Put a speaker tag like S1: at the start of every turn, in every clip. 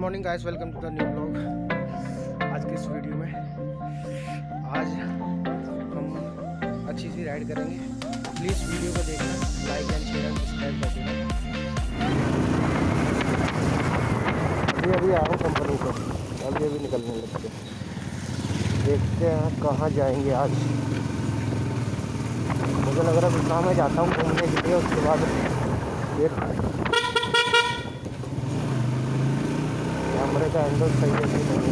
S1: Morning guys, welcome to the new blog. आज की इस वीडियो में आज हम अच्छी सी राइड करेंगे। प्लीज़ वीडियो को देखना, like and share and subscribe कर देना। अभी आया हूँ कंपनी को, अभी निकलने लगते हैं। देखते हैं कहाँ जाएंगे आज। मुझे लग रहा है विश्राम में जाता हूँ घूमने के लिए, उसके बाद फिर कैमरे का एंगल सही है कि नहीं है।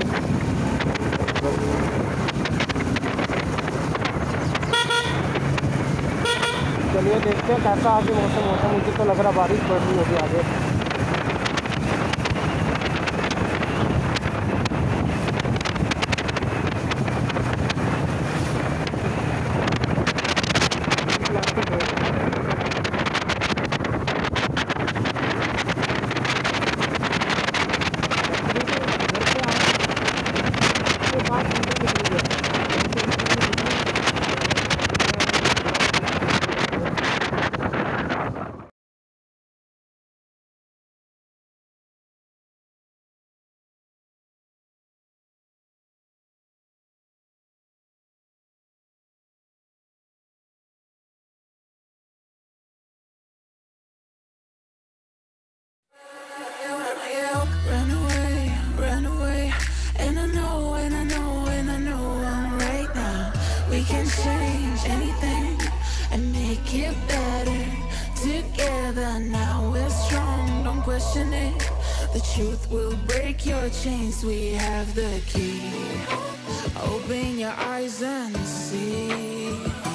S1: चलिए देखते हैं कैसा आगे मौसम। मुझे तो लग रहा बारिश पड़ रही होगी आगे।
S2: Run away, and I know I'm right now. We can change anything and make it better together. Now we're strong, don't question it. The truth will break your chains. We have the key. Open your eyes and see.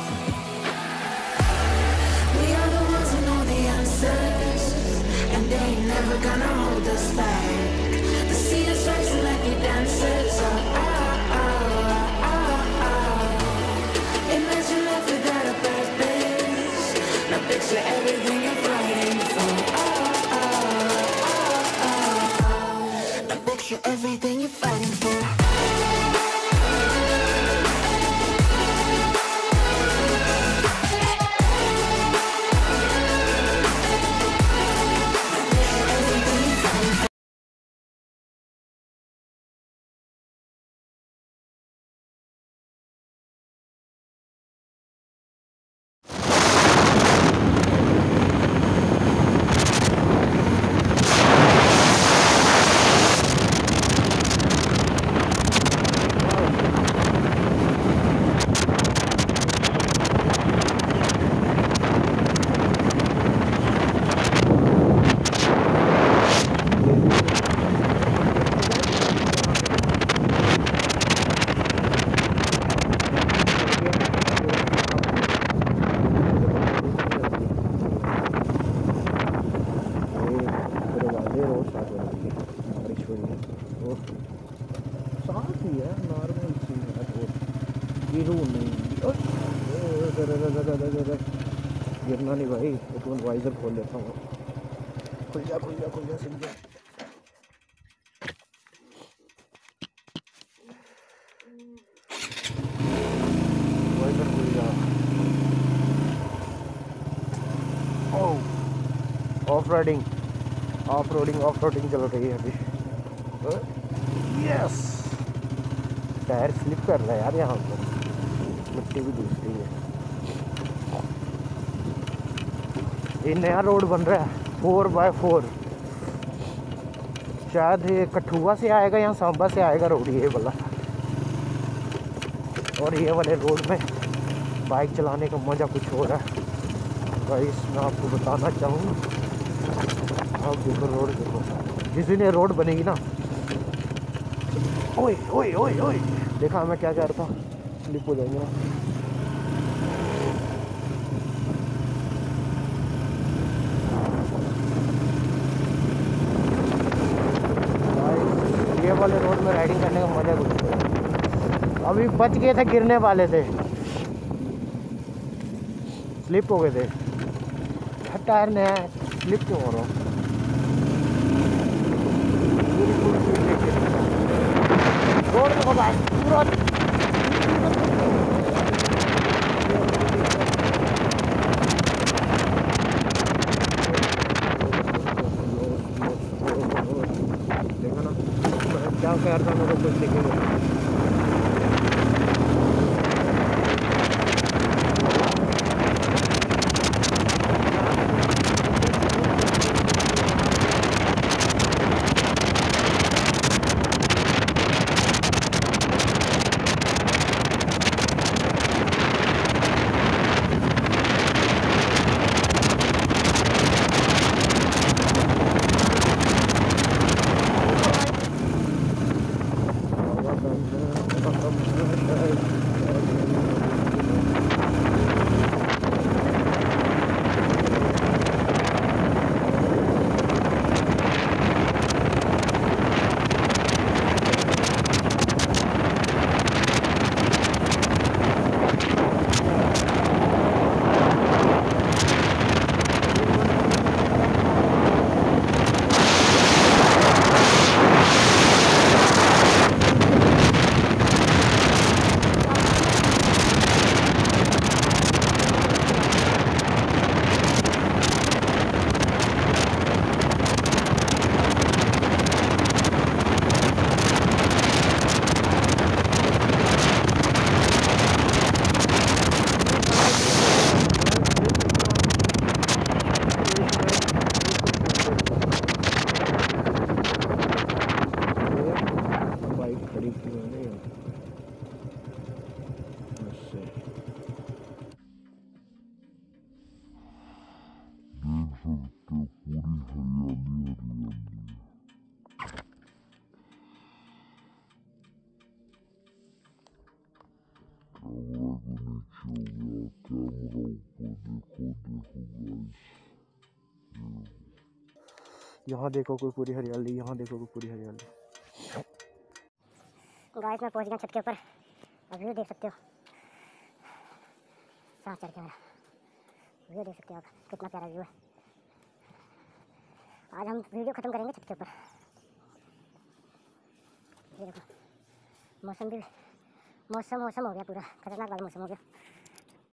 S2: We are the ones who know the answers, and they ain't never gonna hold us back. The sea is rising like we dancers. Imagine life without a purpose. Now picture everything you're fighting for. Now picture everything you're fighting for.
S1: गिरना नहीं भाई, एक minute visor खोल लेता हूँ। खुल जा सिल जा। वाइजर खुल जा। ओह, ऑफ रोडिंग चल रही है अभी। यस, टायर स्लिप कर रहा है यार, यहाँ पर मिट्टी भी दूसरी है। ये नया रोड बन रहा है 4x4, शायद ये कठुआ से आएगा या सांबा से आएगा रोड ये वाला। और ये वाले रोड में बाइक चलाने का मज़ा कुछ हो रहा है गाइस, मैं आपको बताना चाहूँगा। आप देखो रोड, देखो जिस दिन ये रोड बनेगी ना, ओए ओए ओए ओए, देखा मैं क्या कह रहा था, स्लिप हो जाएंगे ना। ये वाले रोड में राइडिंग करने का मजा कुछ है। अभी बच गए थे, गिरने वाले थे, स्लिप हो गए थे। टायर नया है, स्लिप क्यों हो रहा हूँ? रोड देखो भाई, पूरा खैर था मेरे को कुछ दिखेगा। यहाँ देखो कोई पूरी हरियाली, यहाँ देखो कोई पूरी हरियाली। गाइस मैं पहुँच गया छत के ऊपर, अब व्यू देख सकते हो। सांस चढ़ के मेरा व्यू देख सकते हो आप, कितना प्यारा व्यू है। आज हम वीडियो ख़त्म करेंगे छत के ऊपर। ये देखो मौसम हो गया पूरा खतरनाक वाला मौसम हो गया।